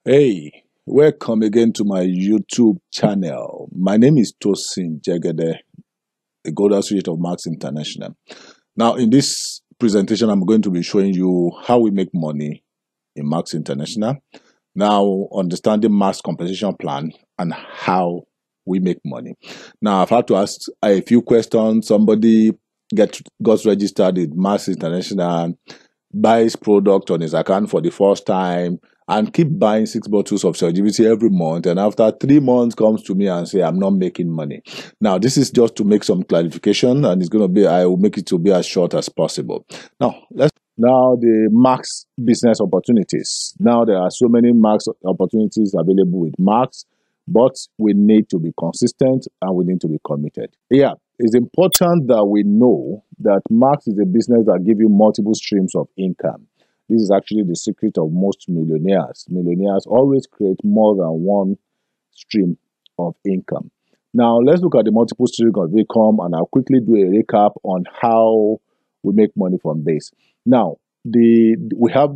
Hey, welcome again to my YouTube channel. My name is Tosin Jegede, the Gold Associate of Marks International. Now, in this presentation, I'm going to be showing you how we make money in Marks International. Now, understanding Marks compensation plan and how we make money. Now, I've had to ask a few questions. Somebody got registered with Marks International, buys product on his account for the first time, and keep buying 6 bottles of CLGBT every month, and after 3 months comes to me and say I'm not making money. Now this is just to make some clarification, and it's going to be, I will make it to be as short as possible. Now the Max business opportunities. Now there are so many Max opportunities available with Max, but we need to be consistent and we need to be committed. Yeah, it's important that we know that Max is a business that gives you multiple streams of income. This is actually the secret of most millionaires. Millionaires always create more than one stream of income. Now, let's look at the multiple streams of income, and I'll quickly do a recap on how we make money from this. Now, we have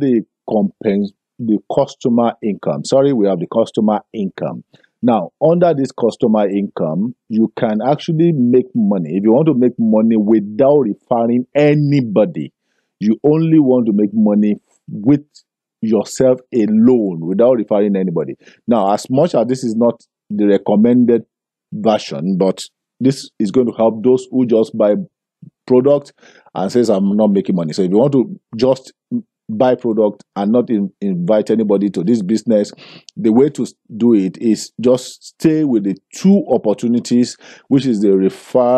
the customer income. Sorry, we have the customer income. Now, under this customer income, you can actually make money. If you want to make money without referring anybody, you only want to make money with yourself alone without referring anybody. Now, as much as this is not the recommended version, but this is going to help those who just buy product and says I'm not making money. So if you want to just buy product and not invite anybody to this business, the way to do it is just stay with the two opportunities, which is the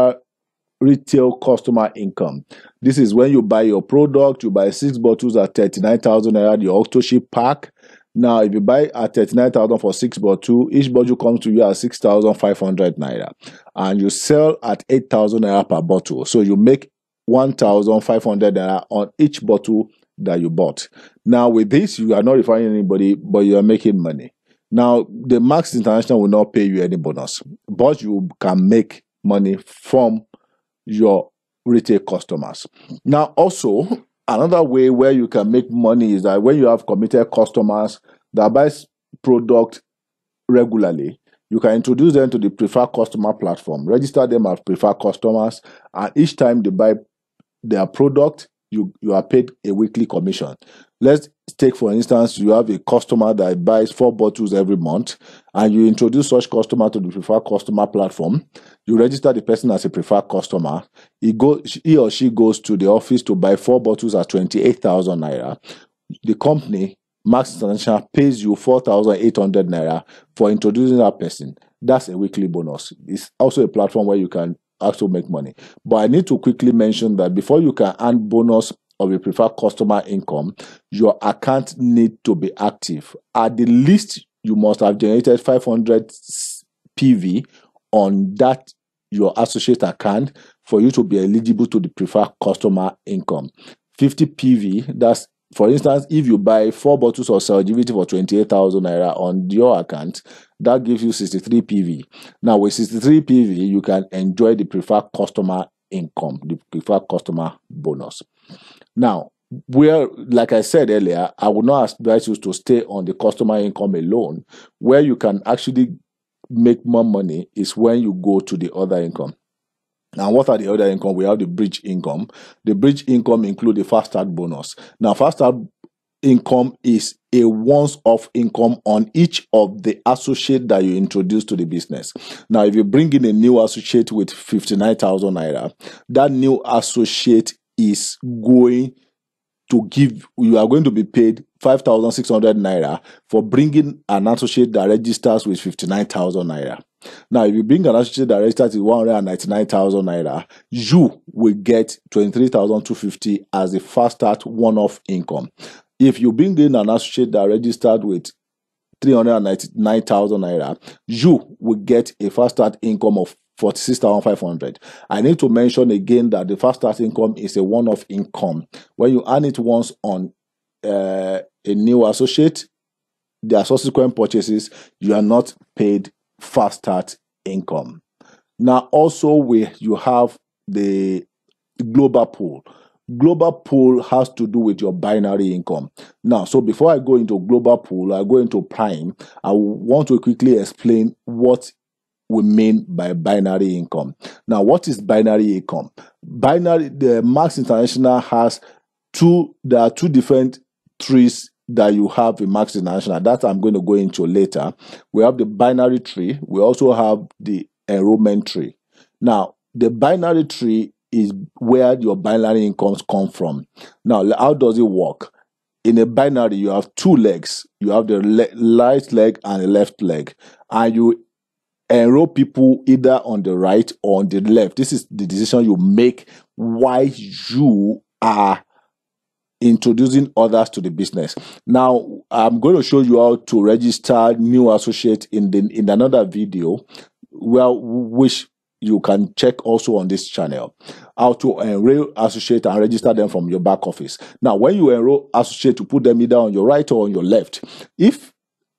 retail customer income. This is when you buy your product, you buy 6 bottles at 39,000 naira, the auto ship pack. Now, if you buy at 39,000 for 6 bottles, each bottle comes to you at 6,500 naira, and you sell at 8,000 naira per bottle. So you make 1,500 naira on each bottle that you bought. Now, with this, you are not referring anybody, but you are making money. Now, the Max International will not pay you any bonus, but you can make money from your retail customers. Now, also, another way where you can make money is that when you have committed customers that buys product regularly, you can introduce them to the preferred customer platform, register them as preferred customers, and each time they buy their product, you are paid a weekly commission. Let's take, for instance, you have a customer that buys 4 bottles every month, and you introduce such customer to the preferred customer platform. You register the person as a preferred customer. He or she goes to the office to buy 4 bottles at 28,000 naira. The company, Max International, pays you 4,800 naira for introducing that person. That's a weekly bonus. It's also a platform where you can also make money. But I need to quickly mention that before you can earn bonus of a preferred customer income, your account need to be active. At the least, you must have generated 500 PV on that your associate account for you to be eligible to the preferred customer income. 50 PV, that's, for instance, if you buy 4 bottles of CLGBT for 28,000 naira on your account, that gives you 63 PV. Now, with 63 PV, you can enjoy the preferred customer income, the preferred customer bonus. Now, where, like I said earlier, I would not advise you to stay on the customer income alone. Where you can actually make more money is when you go to the other income. Now, what are the other income? We have the bridge income. The bridge income include the fast start bonus. Now, fast start income is a once-off income on each of the associate that you introduce to the business. Now, if you bring in a new associate with 59,000 naira, that new associate is going to give, you are going to be paid 5,600 naira for bringing an associate that registers with 59,000 naira. Now, if you bring an associate that registers with 199,000 naira, you will get 23,250 as a fast start one-off income. If you bring in an associate that registered with 399,000 naira, you will get a fast start income of 46,500. I need to mention again that the fast start income is a one-off income. When you earn it once on a new associate, their subsequent purchases, you are not paid fast start income. Now, also you have the global pool. Global pool has to do with your binary income. Now, so before I go into global pool, I go into prime. I want to quickly explain what we mean by binary income. Now, what is binary income? The Max International has there are two different trees that you have in Max International that I'm going to go into later. We have the binary tree. We also have the enrollment tree. Now, the binary tree is where your binary incomes come from. Now, how does it work? In a binary, you have two legs. You have the right leg and the left leg, and you enroll people either on the right or on the left. This is the decision you make while you are introducing others to the business. Now, I'm going to show you how to register new associate in another video, which you can check also on this channel, how to enroll associate and register them from your back office. Now, when you enroll associate, you put them either on your right or on your left. If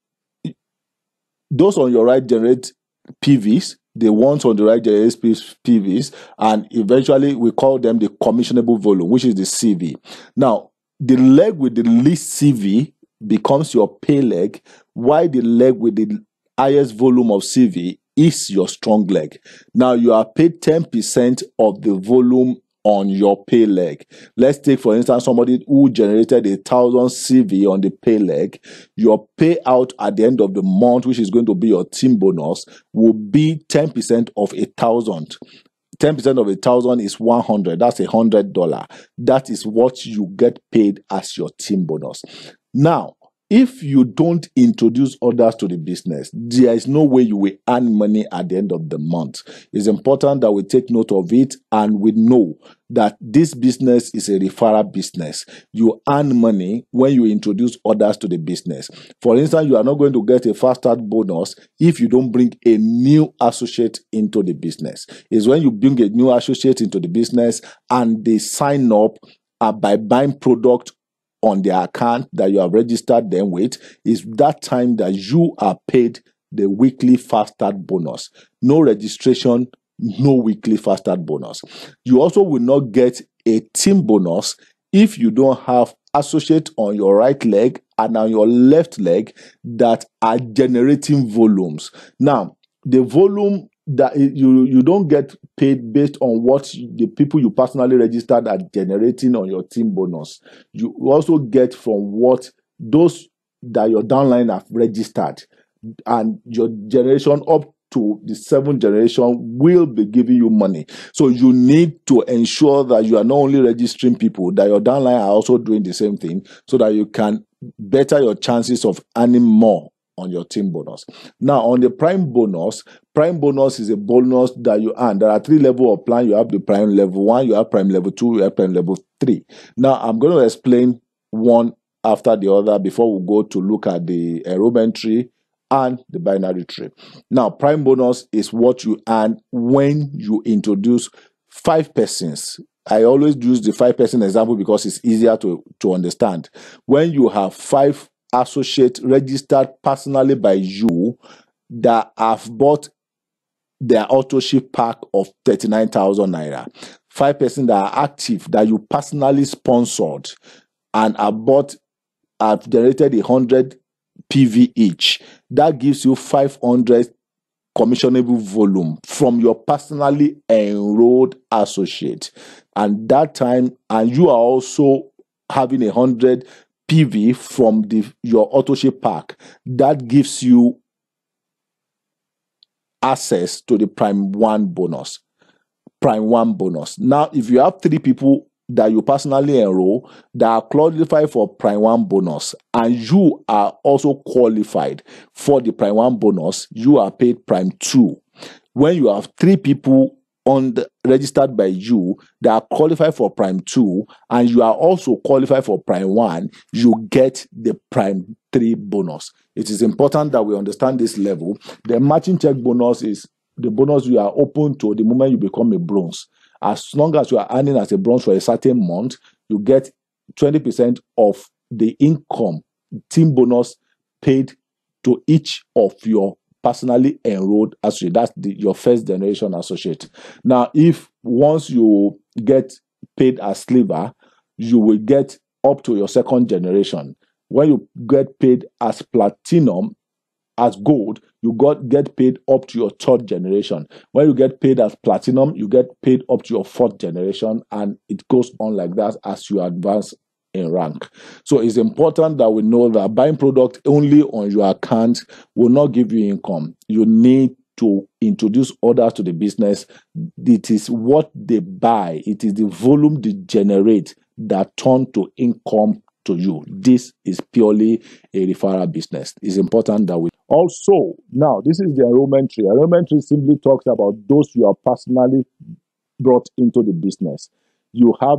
those on your right generate PVs, the ones on the right generate PVs, and eventually we call them the commissionable volume, which is the CV. Now, the leg with the least CV becomes your pay leg, while the leg with the highest volume of CV is your strong leg. Now, you are paid 10% of the volume on your pay leg. Let's take, for instance, somebody who generated 1,000 CV on the pay leg. Your payout at the end of the month, which is going to be your team bonus, will be 10% of 1,000. 10% of 1,000 is 100. That's $100. That is what you get paid as your team bonus. Now, if you don't introduce others to the business, there is no way you will earn money at the end of the month. It's important that we take note of it and we know that this business is a referral business. You earn money when you introduce others to the business. For instance, you are not going to get a fast start bonus if you don't bring a new associate into the business. It's when you bring a new associate into the business and they sign up by buying product on their account that you have registered them with, is that time that you are paid the weekly fast start bonus. No registration, no weekly fast start bonus. You also will not get a team bonus if you don't have associate on your right leg and on your left leg that are generating volumes. Now, the volume that you don't get paid based on what the people you personally registered are generating on your team bonus. You also get from what those that your downline have registered, and your generation up to the 7th generation will be giving you money. So you need to ensure that you are not only registering people, that your downline are also doing the same thing, so that you can better your chances of earning more on your team bonus. Now, on the prime bonus is a bonus that you earn. There are 3 levels of plan. You have the prime level 1, you have prime level 2, you have prime level 3. Now, I'm going to explain one after the other before we go to look at the enrollment tree and the binary tree. Now, prime bonus is what you earn when you introduce 5 persons. I always use the 5-person example because it's easier to understand. When you have 5 associates registered personally by you that have bought their auto ship pack of 39,000 naira, 5 persons that are active that you personally sponsored and have generated 100 PV each, that gives you 500 commissionable volume from your personally enrolled associate. And that time, and you are also having 100 PV from your auto ship pack, that gives you access to the prime 1 bonus. Now, if you have 3 people that you personally enroll that are qualified for prime 1 bonus, and you are also qualified for the prime 1 bonus, you are paid prime 2. When you have 3 people registered by you that are qualified for prime 2, and you are also qualified for prime 1, you get the prime 3 bonus. It is important that we understand this level. The matching check bonus is the bonus you are open to the moment you become a bronze. As long as you are earning as a bronze for a certain month, you get 20% of the income team bonus paid to each of your personally enrolled associate. That's your first generation associate. Now, if once you get paid as sliver, you will get up to your second generation. When you get paid as platinum, as gold, you get paid up to your third generation. When you get paid as platinum, you get paid up to your fourth generation, and it goes on like that as you advance in rank. So it's important that we know that buying product only on your account will not give you income. You need to introduce others to the business. It is what they buy, it is the volume they generate that turn to income to you. This is purely a referral business. It's important that we also, now this is the enrollment tree. Enrollment tree simply talks about those you are personally brought into the business. You are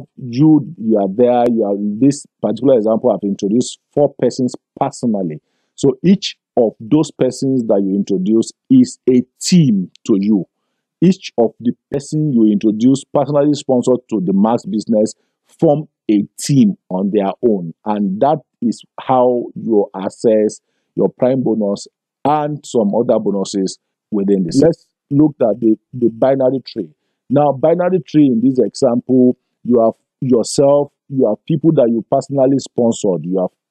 there, you have this particular example. I've introduced 4 persons personally. So each of those persons that you introduce is a team to you. Each of the person you introduce personally sponsored to the Max business form a team on their own. And that is how you assess your prime bonus and some other bonuses within this. Let's look at the binary tree. Now, binary tree in this example, you have yourself, you have people that you personally sponsored. You have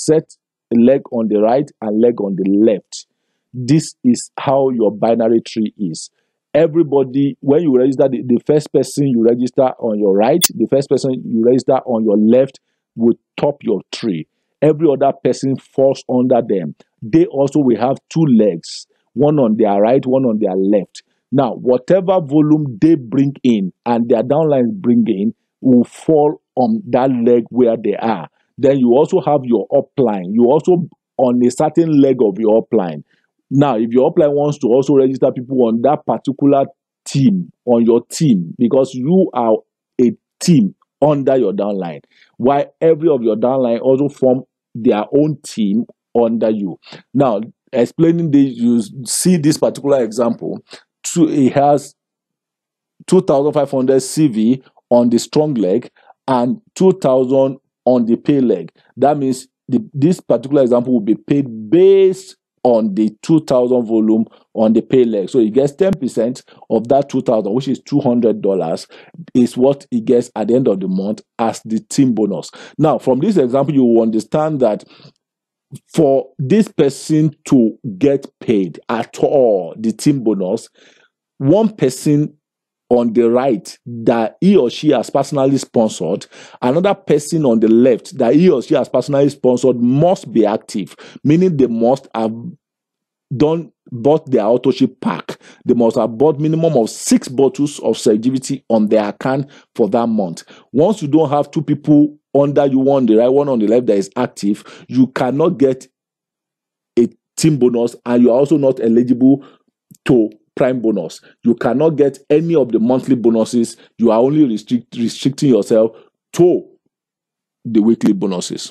a leg on the right and leg on the left. This is how your binary tree is. Everybody, when you register, the first person you register on your right, the first person you register on your left will top your tree. Every other person falls under them. They also will have 2 legs, one on their right, one on their left. Now, whatever volume they bring in and their downlines bring in will fall on that leg where they are. Then you also have your upline. You also on a certain leg of your upline. Now, if your upline wants to also register people on that particular team, on your team, because you are a team under your downline, while every of your downline also form their own team under you. Now, explaining this, you see this particular example. It has 2,500 CV on the strong leg and 2,000 on the pay leg. That means this particular example will be paid based on the 2,000 volume on the pay leg. So he gets 10% of that 2,000, which is $200, is what he gets at the end of the month as the team bonus. Now, from this example, you will understand that for this person to get paid at all, the team bonus, one person on the right that he or she has personally sponsored, another person on the left that he or she has personally sponsored must be active, meaning they must have bought their auto-ship pack. They must have bought minimum of 6 bottles of Sergivity on their account for that month. Once you don't have 2 people under you, one on the right, one on the left that is active, you cannot get a team bonus, and you are also not eligible to prime bonus. You cannot get any of the monthly bonuses. You are only restricting yourself to the weekly bonuses.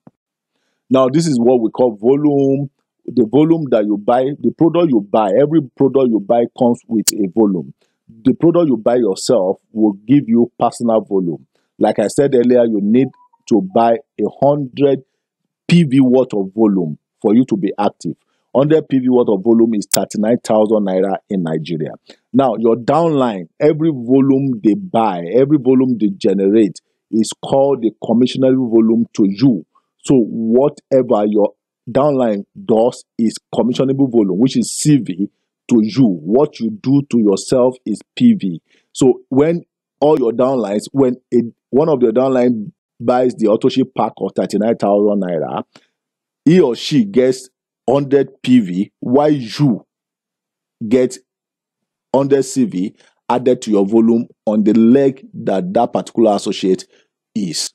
Now, this is what we call volume. The volume that you buy, the product you buy, every product you buy comes with a volume. The product you buy yourself will give you personal volume. Like I said earlier, you need to buy 100 PV worth of volume for you to be active. 100 PV worth of volume is 39,000 naira in Nigeria. Now, your downline, every volume they buy, every volume they generate is called the commissionable volume to you. So whatever your downline does is commissionable volume, which is CV to you. What you do to yourself is PV. So when all your downlines, when one of your downline buys the auto-ship pack of 39,000 naira, he or she gets 100 PV, while you get 100 CV added to your volume on the leg that particular associate is.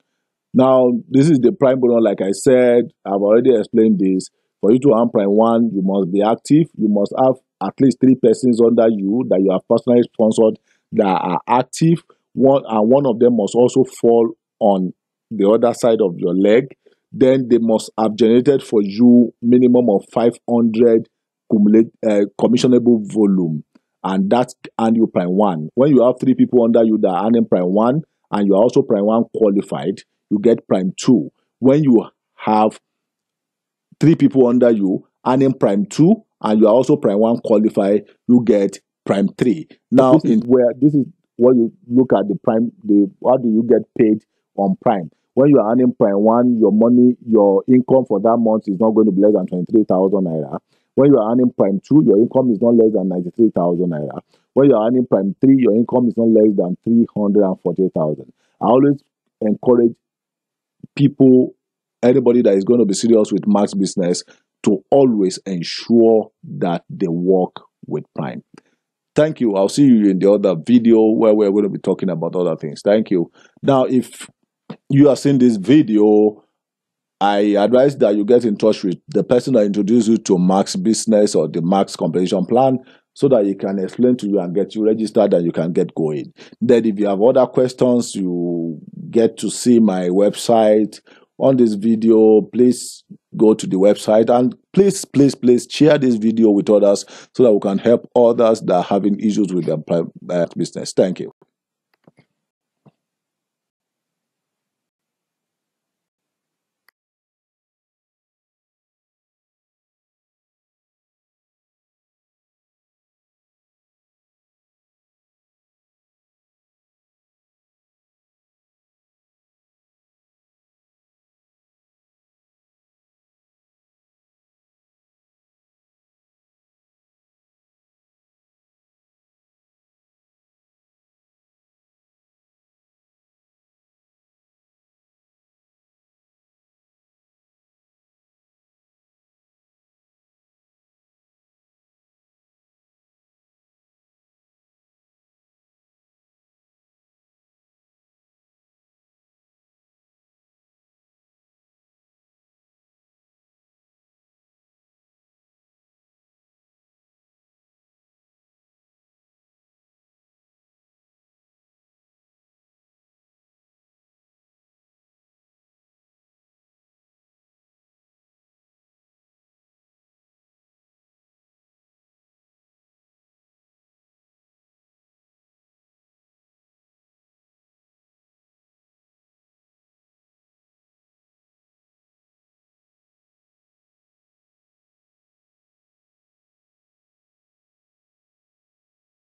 Now, this is the prime bonus. Like I said, I've already explained this. For you to earn prime 1, you must be active. You must have at least 3 persons under you that you have personally sponsored that are active. One of them must also fall on the other side of your leg. Then they must have generated for you minimum of 500 commissionable volume, and that's annual prime 1. When you have 3 people under you that are earning prime 1 and you are also prime 1 qualified, you get prime 2. When you have 3 people under you earning prime 2 and you are also prime 1 qualified, you get prime 3. Now, this is what you look at the prime. How do you get paid on Prime. When you are earning Prime 1, your income for that month is not going to be less than 23,000 naira. When you are earning Prime 2, your income is not less than 93,000 naira. When you are earning Prime 3, your income is not less than 340,000. I always encourage people, anybody that is going to be serious with Max business, to always ensure that they work with Prime. Thank you. I'll see you in the other video where we're going to be talking about other things. Thank you. Now, if you are seeing this video, I advise that you get in touch with the person that introduced you to Max business or the Max compensation plan, so that he can explain to you and get you registered and you can get going. Then if you have other questions, you get to see my website on this video. Please go to the website, and please share this video with others so that we can help others that are having issues with their business. Thank you.